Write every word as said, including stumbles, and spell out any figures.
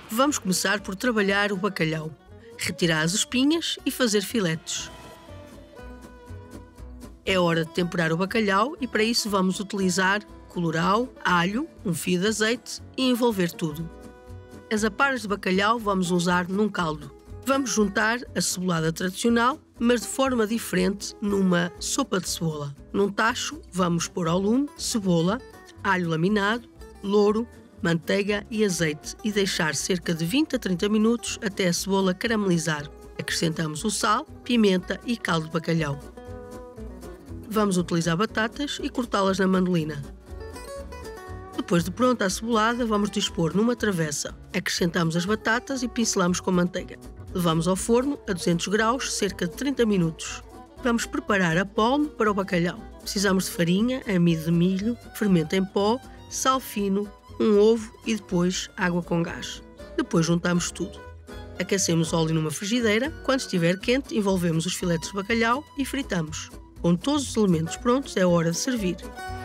Vamos começar por trabalhar o bacalhau. Retirar as espinhas e fazer filetes. É hora de temperar o bacalhau e para isso vamos utilizar colorau, alho, um fio de azeite e envolver tudo. As aparas de bacalhau vamos usar num caldo. Vamos juntar a cebolada tradicional, mas de forma diferente numa sopa de cebola. Num tacho vamos pôr ao lume cebola, alho laminado, louro, manteiga e azeite e deixar cerca de vinte a trinta minutos até a cebola caramelizar. Acrescentamos o sal, pimenta e caldo de bacalhau. Vamos utilizar batatas e cortá-las na mandolina. Depois de pronta a cebolada, vamos dispor numa travessa. Acrescentamos as batatas e pincelamos com manteiga. Levamos ao forno a duzentos graus cerca de trinta minutos. Vamos preparar a polme para o bacalhau. Precisamos de farinha, amido de milho, fermento em pó, sal fino, um ovo e depois água com gás. Depois juntamos tudo. Aquecemos óleo numa frigideira. Quando estiver quente, envolvemos os filetes de bacalhau e fritamos. Com todos os elementos prontos, é hora de servir.